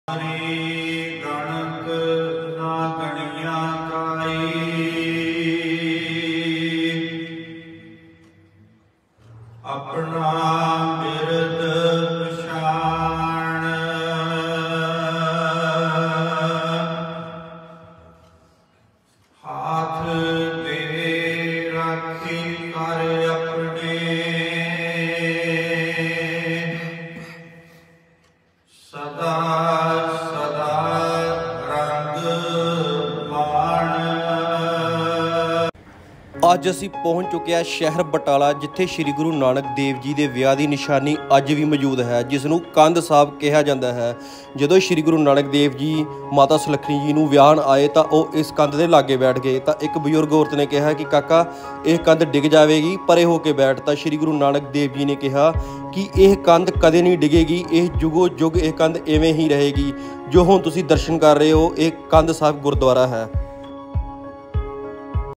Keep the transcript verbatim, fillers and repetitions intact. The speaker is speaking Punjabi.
गणक ना गणिया काई, अपना बिरद पछाण। हाथ दे राखी कर अपने, सदा ਅੱਜ ਅਸੀਂ ਪਹੁੰਚ ਚੁੱਕੇ ਹਾਂ ਸ਼ਹਿਰ ਬਟਾਲਾ, ਜਿੱਥੇ ਸ਼੍ਰੀ ਗੁਰੂ ਨਾਨਕ ਦੇਵ ਜੀ ਦੇ ਵਿਆਹ ਦੀ ਨਿਸ਼ਾਨੀ ਅੱਜ ਵੀ ਮੌਜੂਦ ਹੈ, ਜਿਸ ਨੂੰ ਕੰਧ ਸਾਹਿਬ ਕਿਹਾ ਜਾਂਦਾ ਹੈ। ਜਦੋਂ ਸ਼੍ਰੀ ਗੁਰੂ ਨਾਨਕ ਦੇਵ ਜੀ ਮਾਤਾ ਸੁਲੱਖਣੀ ਜੀ ਨੂੰ ਵਿਆਹਣ ਆਏ ਤਾਂ ਉਹ ਇਸ ਕੰਧ ਦੇ ਲਾਗੇ ਬੈਠ ਗਏ। ਤਾਂ ਇੱਕ ਬਜ਼ੁਰਗ ਔਰਤ ਨੇ ਕਿਹਾ ਕਿ ਕਾਕਾ ਇਹ ਕੰਧ ਡਿੱਗ ਜਾਵੇਗੀ, ਪਰੇ ਹੋ ਕੇ ਬੈਠ। ਤਾਂ ਸ਼੍ਰੀ ਗੁਰੂ ਨਾਨਕ ਦੇਵ ਜੀ ਨੇ ਕਿਹਾ ਕਿ ਇਹ ਕੰਧ ਕਦੇ ਨਹੀਂ ਡਿੱਗੇਗੀ, ਇਹ ਜੁਗੋ ਜੁਗ ਇਹ ਕੰਧ ਇਵੇਂ ਹੀ ਰਹੇਗੀ। ਜੋ ਹੁਣ ਤੁਸੀਂ ਦਰਸ਼ਨ ਕਰ ਰਹੇ ਹੋ ਇਹ ਕੰਧ ਸਾਹਿਬ ਗੁਰਦੁਆਰਾ ਹੈ।